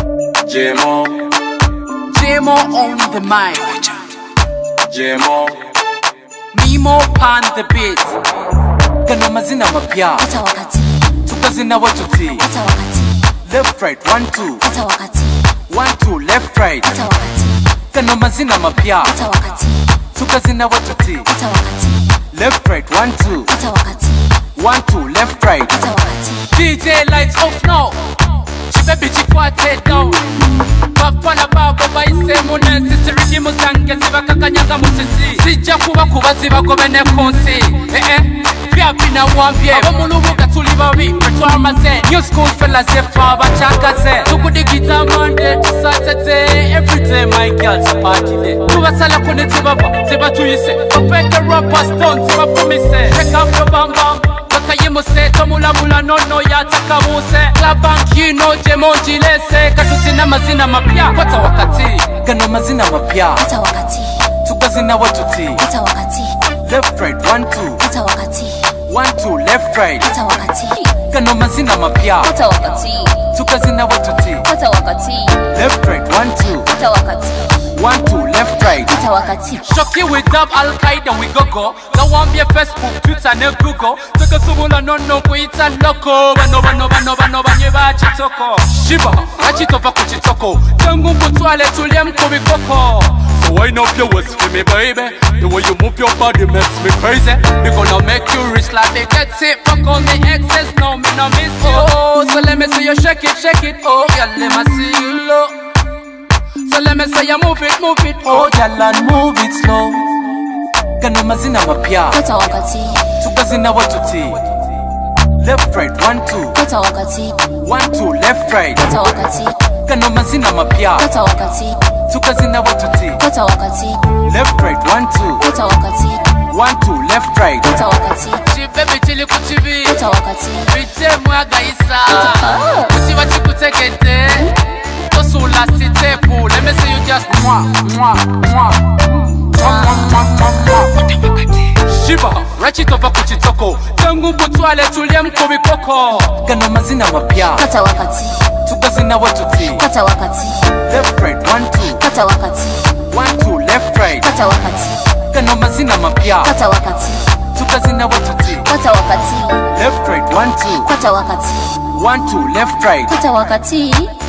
J-Mo on the mic. J-Mo Mimo on the beat. Kano mazina mapya hata wakati tukazina watuti hata wakati left right 1 2 hata wakati 1 2 left right hata wakati Kano mazina mapya hata wakati tukazina watuti hata wakati left right 1 2 hata wakati 1 2 left right hata wakati DJ lights off now. Chibaby chikwate down. Bafana babo bayise munesi siridi muzange zibakakanyanga musisi. Sijja kuba kubaziba gobene konsi. Vyapi na wambye abo mulubuga tuli babi twamaze. New school fellas efa bachakaze. Tukudigita Monday to Saturday. Every day my girls party day. Tubasala kone tibaba zibatuyise. Opeka rappers don't tibapromise. Check out your bam bam. Kayimuse tomulamula nono yatakabuse Klabankino jemonjilese katusina mazina mapya Hata wakati Gano mazina mapya hata wakati tukazina watuti hata wakati left right 1 2 hata wakati 1 2 left right hata wakati Gano mazina mapya hata wakati tukazina watuti hata wakati left right 1 2 hata wakati 1 2 left right hata wakati Shocky with dub Al-Qaeda we go Gawambia Facebook, Twitter ne Google Taka subula nono kuita loko Bano banye bachitoko Shiba, achitova kuchitoko Jangu kutwale tulie mkubikoko So wind up your waist for me baby The way you move your body makes me crazy We gonna make you rich like they get it Fuck on the excess, no me no miss you Oh, so let me see you shake it Oh, yeah, let me see you low So let me say you move it Oh, jalan move it slow Gano mazina mapya hata wakati tukazina watuti left right 1 2 hata wakati 1 2 left right hata wakati Gano mazina mapya hata wakati tukazina watuti hata wakati left right 1 2 hata wakati 1 2 left right hata wakati Chibaby chili kuchibi hata wakati Biche mwagaisa Kuchiba chikutekete Tosula sitepu Let me see you just Shiba, rachitova kuchitoko Jangu kutwale tulie mkubikoko Gano mazina mapya hata wakati tukazina watuti hata wakati left right 1 2 hata wakati 1 2 left right hata wakati Gano mazina mapya hata wakati tukazina watuti hata wakati left right 1 2 hata wakati 1 2 left right hata wakati